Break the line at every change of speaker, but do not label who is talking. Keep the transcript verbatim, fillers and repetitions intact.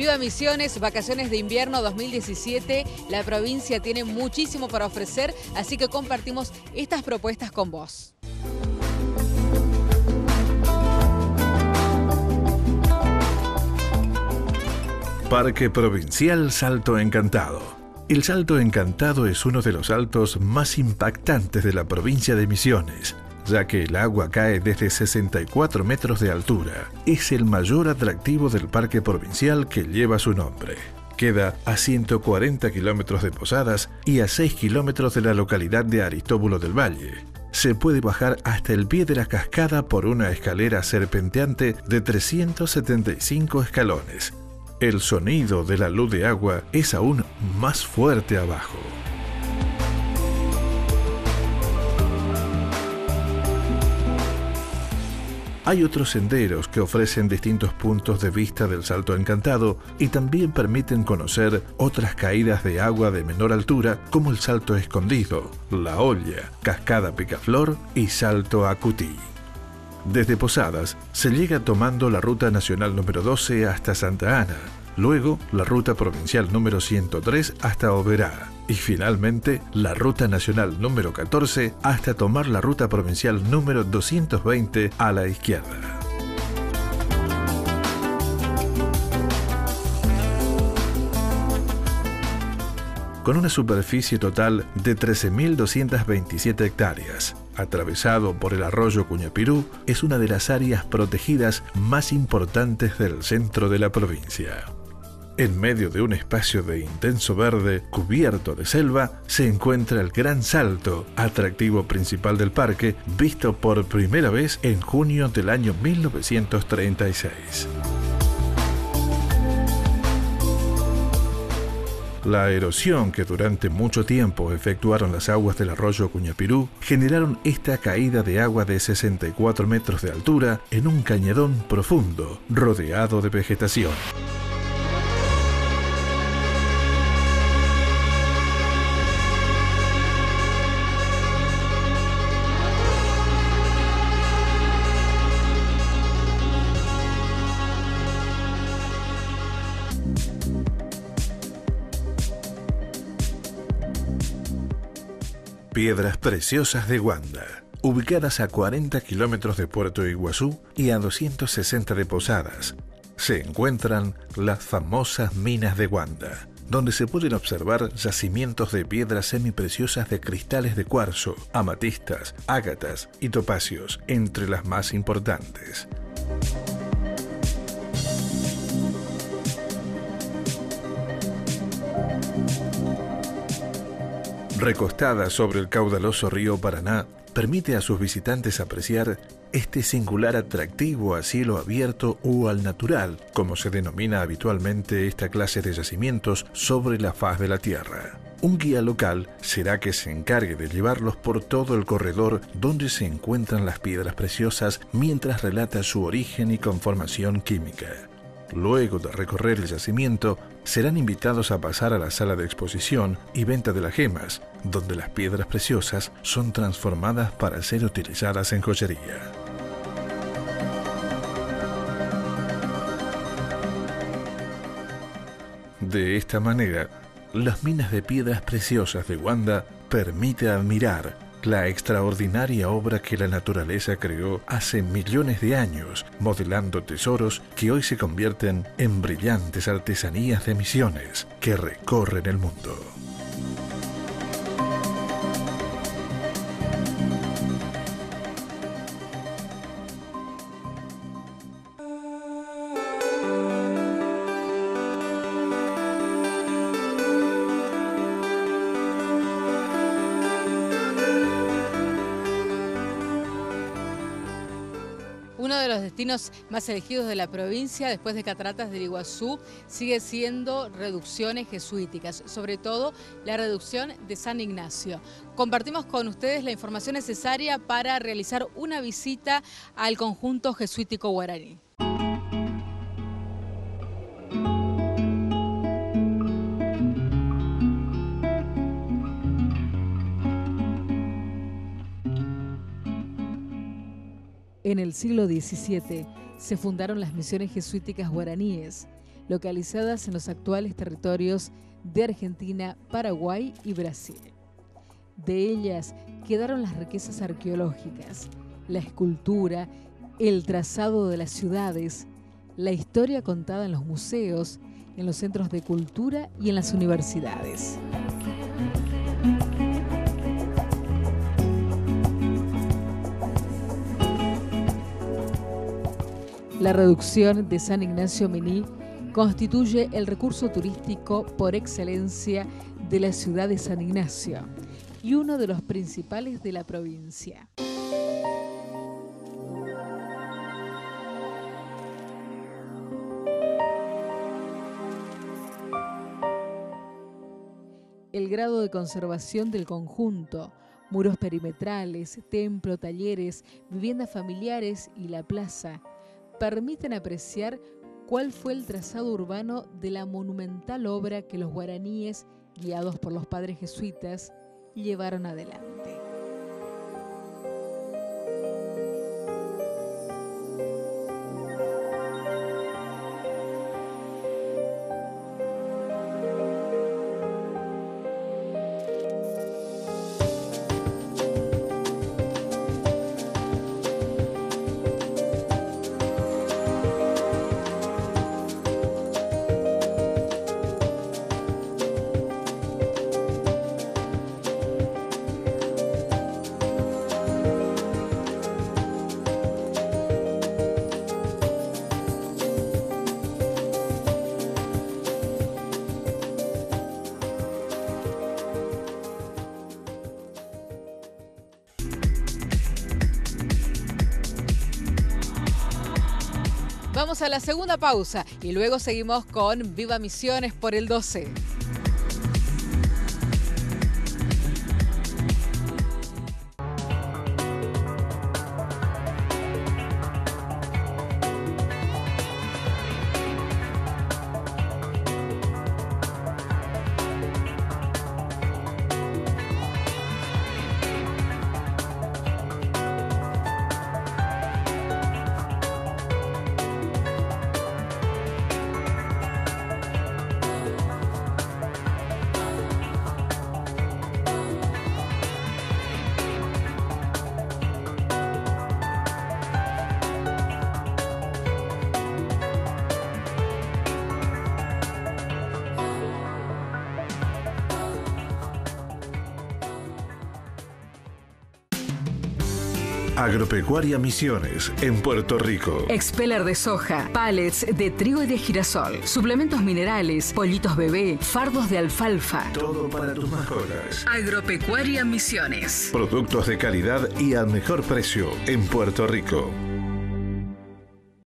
Viva Misiones, vacaciones de invierno dos mil diecisiete. La provincia tiene muchísimo para ofrecer, así que compartimos estas propuestas con vos.
Parque Provincial Salto Encantado. El Salto Encantado es uno de los saltos más impactantes de la provincia de Misiones, ya que el agua cae desde sesenta y cuatro metros de altura. Es el mayor atractivo del parque provincial que lleva su nombre. Queda a ciento cuarenta kilómetros de Posadas y a seis kilómetros de la localidad de Aristóbulo del Valle. Se puede bajar hasta el pie de la cascada por una escalera serpenteante de trescientos setenta y cinco escalones. El sonido de la luz de agua es aún más fuerte abajo. Hay otros senderos que ofrecen distintos puntos de vista del Salto Encantado y también permiten conocer otras caídas de agua de menor altura como el Salto Escondido, La Olla, Cascada Picaflor y Salto Acutí. Desde Posadas se llega tomando la ruta nacional número doce hasta Santa Ana, luego la ruta provincial número ciento tres hasta Oberá y finalmente la ruta nacional número catorce hasta tomar la ruta provincial número doscientos veinte a la izquierda. Con una superficie total de trece mil doscientas veintisiete hectáreas, atravesado por el arroyo Cuñapirú, es una de las áreas protegidas más importantes del centro de la provincia. En medio de un espacio de intenso verde cubierto de selva se encuentra el Gran Salto, atractivo principal del parque, visto por primera vez en junio del año mil novecientos treinta y seis. La erosión que durante mucho tiempo efectuaron las aguas del arroyo Cuñapirú generaron esta caída de agua de sesenta y cuatro metros de altura en un cañadón profundo, rodeado de vegetación. Piedras Preciosas de Wanda, ubicadas a cuarenta kilómetros de Puerto Iguazú y a doscientos sesenta de Posadas, se encuentran las famosas minas de Wanda, donde se pueden observar yacimientos de piedras semipreciosas de cristales de cuarzo, amatistas, ágatas y topacios, entre las más importantes. Recostada sobre el caudaloso río Paraná, permite a sus visitantes apreciar este singular atractivo a cielo abierto o al natural, como se denomina habitualmente esta clase de yacimientos sobre la faz de la tierra. Un guía local será que se encargue de llevarlos por todo el corredor donde se encuentran las piedras preciosas mientras relata su origen y conformación química. Luego de recorrer el yacimiento, serán invitados a pasar a la sala de exposición y venta de las gemas, donde las piedras preciosas son transformadas para ser utilizadas en joyería. De esta manera, las minas de piedras preciosas de Wanda permiten admirar la extraordinaria obra que la naturaleza creó hace millones de años, modelando tesoros que hoy se convierten en brillantes artesanías de Misiones que recorren el mundo.
Uno de los destinos más elegidos de la provincia, después de Cataratas del Iguazú, sigue siendo reducciones jesuíticas, sobre todo la reducción de San Ignacio. Compartimos con ustedes la información necesaria para realizar una visita al conjunto jesuítico guaraní.
En el siglo diecisiete se fundaron las misiones jesuíticas guaraníes.
localizadas en los actuales territorios de Argentina, Paraguay y Brasil. De ellas quedaron las riquezas arqueológicas, la escultura, el trazado de las ciudades, la historia contada en los museos, en los centros de cultura y en las universidades. La reducción de San Ignacio Mení constituye el recurso turístico por excelencia de la ciudad de San Ignacio y uno de los principales de la provincia. El grado de conservación del conjunto, muros perimetrales, templo, talleres, viviendas familiares y la plaza permiten apreciar cuál fue el trazado urbano de la monumental obra que los guaraníes, guiados por los padres jesuitas, llevaron adelante. Vamos a la segunda pausa y luego seguimos con Viva Misiones por el doce.
Agropecuaria Misiones, en Puerto Rico.
Expeller de soja, pallets de trigo y de girasol, suplementos minerales, pollitos bebé, fardos de alfalfa.
Todo para tus mascotas.
Agropecuaria Misiones.
Productos de calidad y al mejor precio en Puerto Rico.